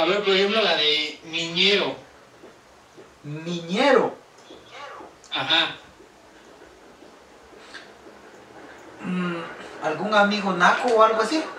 ver, por ejemplo, la de niñero. Niñero. Ajá. ¿Algún amigo naco o algo así?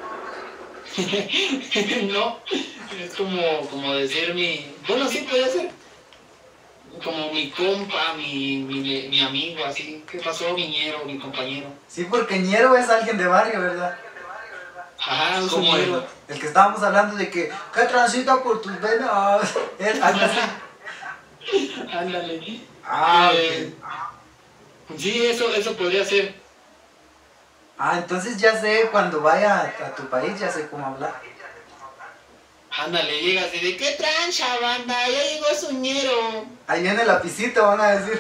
No, es como decir bueno, sí, puede ser. Como mi compa, mi amigo, así. ¿Qué pasó, miñero, mi compañero? Sí, porque ñero es alguien de barrio, ¿verdad? Ajá, un Como suñero. el que estábamos hablando de que transita por tus venas. Él, algo así. Ándale. Ah, Sí, eso podría ser. entonces ya sé, cuando vaya a tu país, ya sé cómo hablar. Ándale, llegas y de ¿qué trancha, banda? Ya llegó suñero. Ahí viene el lapicito, van a decir.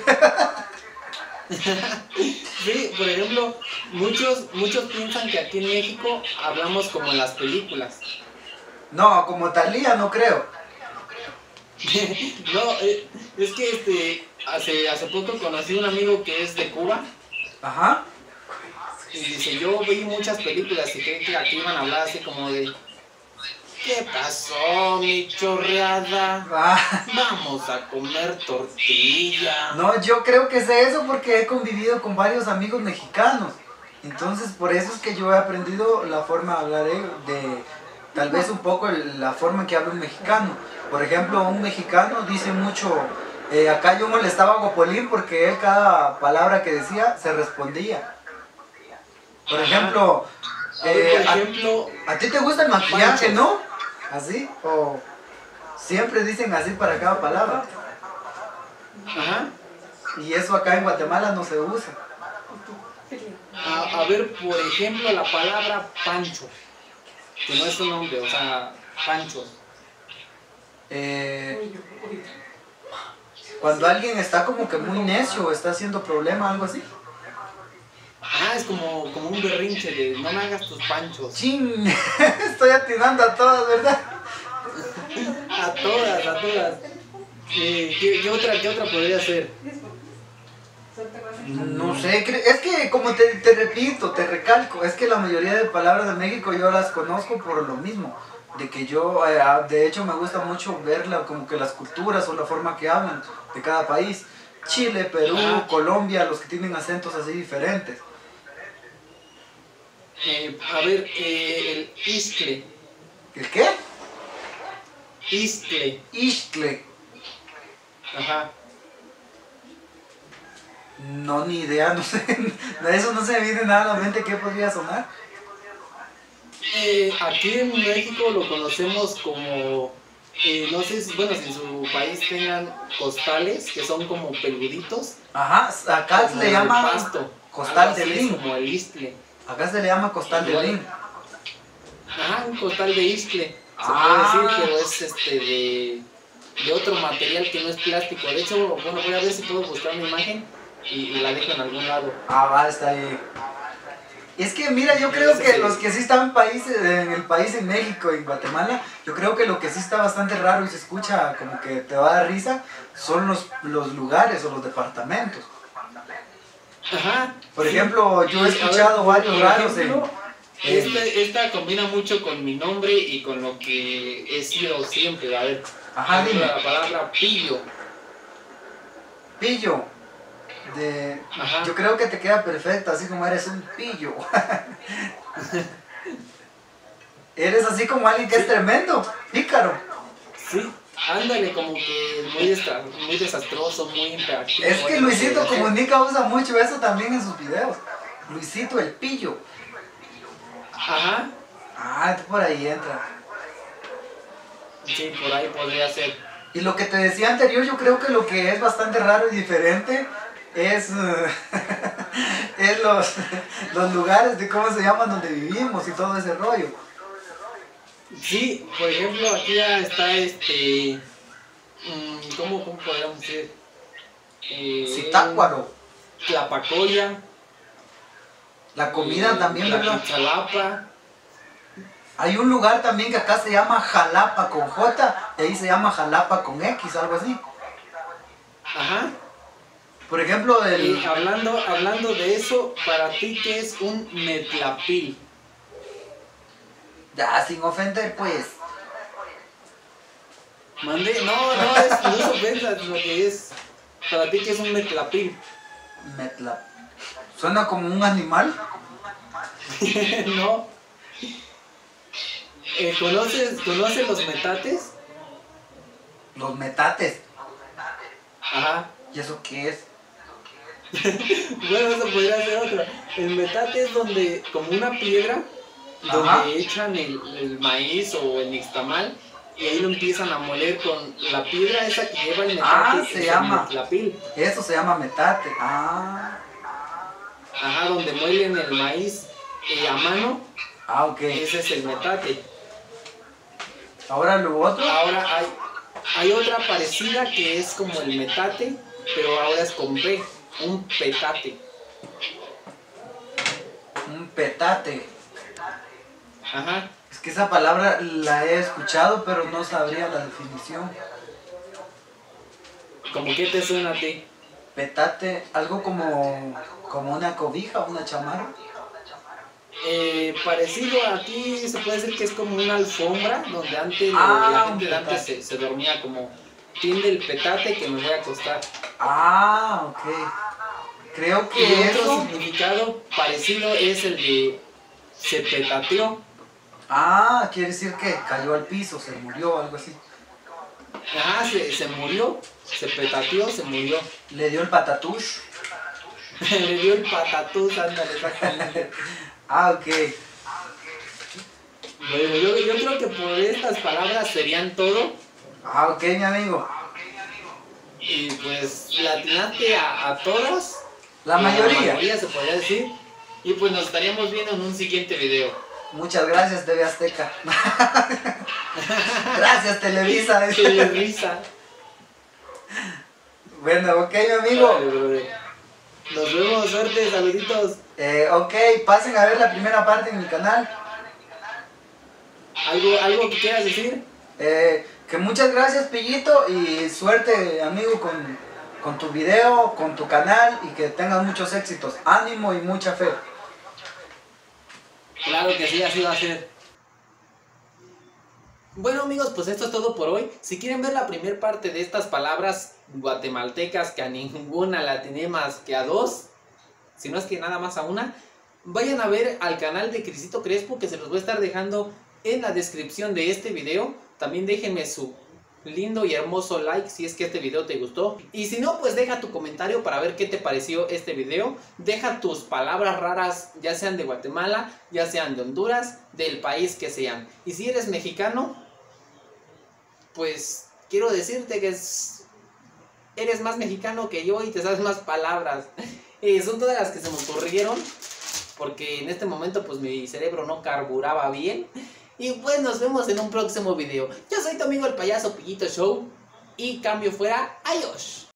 Sí, por ejemplo, muchos piensan que aquí en México hablamos como en las películas. No, como Talía, no creo. No, es que hace poco conocí un amigo que es de Cuba Ajá. y dice, yo vi muchas películas y creí que aquí iban a hablar así como de ¿qué pasó, mi chorreada? Vamos a comer tortilla. No, yo creo que sé eso porque he convivido con varios amigos mexicanos. Entonces, por eso es que yo he aprendido la forma de hablar de tal vez un poco la forma en que habla un mexicano. Por ejemplo, un mexicano dice mucho, acá yo molestaba a Gopolín porque él cada palabra que decía se respondía. Por ejemplo, ¿a ti te gusta el maquillaje, no? ¿Así? ¿O siempre dicen así para cada palabra? Ajá. Y eso acá en Guatemala no se usa. A ver, por ejemplo, la palabra pancho, que no es un nombre, o sea, panchos. Cuando alguien está como que muy necio o está haciendo problema, algo así. Es como un berrinche de no me hagas tus panchos. ¡Chin! Estoy atinando a todas, ¿verdad? A todas. ¿Qué otra podría ser? No sé, es que como te repito, te recalco, es que la mayoría de palabras de México yo las conozco por lo mismo, de que yo, de hecho me gusta mucho ver como que las culturas o la forma que hablan de cada país. Chile, Perú, Colombia, los que tienen acentos así diferentes. A ver, el iscle. ¿El qué? Iscle. Iscle. Ajá. No, ni idea, no sé, de eso no se me viene nada a la mente. ¿Qué podría sonar? Aquí en México lo conocemos como, no sé si, bueno, si en su país tengan costales, que son como peluditos. Ajá, acá se le llama pasto, costal de lin. Como el iscle. Acá se le llama costal de lin. Ajá, un costal de iscle. Se puede decir, pero es de otro material que no es plástico. De hecho, bueno, voy a ver si puedo buscar una imagen y la dejo en algún lado. Va, está ahí. Es que mira, yo creo que los que sí están en el país, en México, en Guatemala, yo creo que lo que sí está bastante raro y se escucha como que te va a dar risa, son los lugares o los departamentos. Ajá. Por ejemplo, yo he escuchado varios raros esta combina mucho con mi nombre y con lo que he sido siempre. A ver, dime. La palabra pillo. Pillo. Yo creo que te queda perfecto, así como eres un pillo. Eres así como alguien que es tremendo, pícaro. Sí, ándale, como que muy desastroso, muy imperativo. Es que Luisito Comunica usa mucho eso también en sus videos. Luisito el pillo. Ajá. Por ahí entra. Sí, por ahí podría ser. Y lo que te decía anterior, yo creo que lo que es bastante raro y diferente es los lugares de cómo se llaman donde vivimos y todo ese rollo. Sí, por ejemplo, aquí ya está ¿cómo podríamos decir? Zitácuaro. Tlapacoya. La comida también, ¿verdad? Jalapa. Hay un lugar también que acá se llama Jalapa con J y ahí se llama Jalapa con X, algo así. Ajá. Por ejemplo, hablando de eso, para ti, ¿qué es un metlapil? Ya, sin ofender, pues. Mandé, no es ofensa, sino que es, para ti que es un metlapil. Metlap. ¿Suena como un animal? No. ¿Conoces los metates? Los metates. Ajá. ¿Y eso qué es? Bueno, eso podría ser otro. El metate es donde, como una piedra, donde Ajá. echan el maíz o el nixtamal y ahí lo empiezan a moler con la piedra esa que lleva el metate. Se es llama. el metlapil. Eso se llama metate. Ah. Ajá, donde muelen el maíz a mano, Ok. ese es el metate. Ahora lo otro. Ahora hay otra parecida que es como el metate, pero ahora es con P, un petate. Un petate. Ajá. Es que esa palabra la he escuchado, pero no sabría la definición. ¿Cómo qué te suena a ti? Petate, algo como una cobija, una chamarra. Parecido aquí se puede decir que es como una alfombra donde antes la gente de antes se dormía como tiende el petate que me voy a acostar. Ah, ok. Creo Y que otro eso. significado parecido es el de se petateó. Ah, quiere decir que cayó al piso, se murió, algo así. Ah, se murió, se petateó, se murió. Le dio el patatush. Le dio el patatús, ándale, exactamente. Ah, ok. Bueno, yo creo que por estas palabras serían todo. Ah, ok, mi amigo. Y pues la atinaste a todas. La La mayoría. mayoría se podría decir. Y pues nos estaríamos viendo en un siguiente video. Muchas gracias, TV Azteca. Gracias, Televisa. Qué risa. Bueno, ok, mi amigo. Vale, brother. Nos vemos, suerte, saluditos. Ok, pasen a ver la primera parte en mi canal. ¿Algo que quieras decir? Que muchas gracias, Pillito, y suerte, amigo, con tu video, con tu canal, y que tengas muchos éxitos. Ánimo y mucha fe. Claro que sí, así va a ser. Bueno amigos, pues esto es todo por hoy. Si quieren ver la primera parte de estas palabras guatemaltecas, que a ninguna la tiene más que a dos, si no es que nada más a una, vayan a ver al canal de Crisito Crespo, que se los voy a estar dejando en la descripción de este video. También déjenme su lindo y hermoso like si es que este video te gustó. Y si no, pues deja tu comentario para ver qué te pareció este video. Deja tus palabras raras, ya sean de Guatemala, ya sean de Honduras, del país que sean. Y si eres mexicano, pues quiero decirte que eres más mexicano que yo y te sabes más palabras. Son todas las que se me ocurrieron, porque en este momento pues mi cerebro no carburaba bien. Y pues nos vemos en un próximo video. Yo soy tu amigo el payaso Pillito Show. Y cambio fuera, adiós.